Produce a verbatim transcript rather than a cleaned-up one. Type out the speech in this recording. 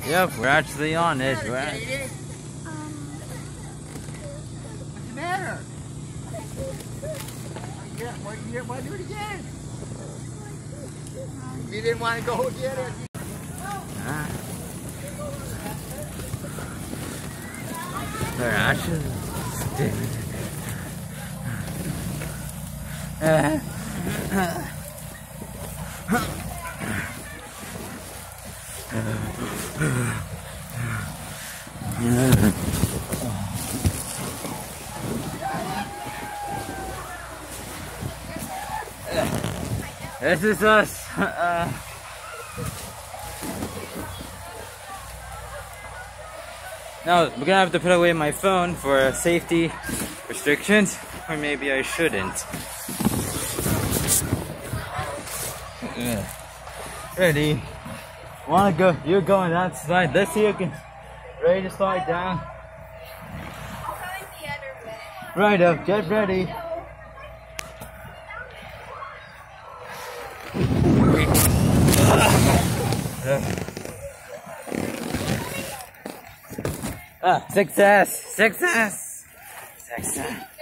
Yep, we're actually on it. We're What's the matter? Yeah, why you want to do it again? You didn't want to go get it. Ah. We're actually. uh. This is us. Uh, now we're gonna have to put away my phone for safety restrictions, or maybe I shouldn't. Uh, ready? Wanna go? You're going that slide. Let's see if you can. Ready to slide down? Right up. Get ready. Ah, success! Success! Success!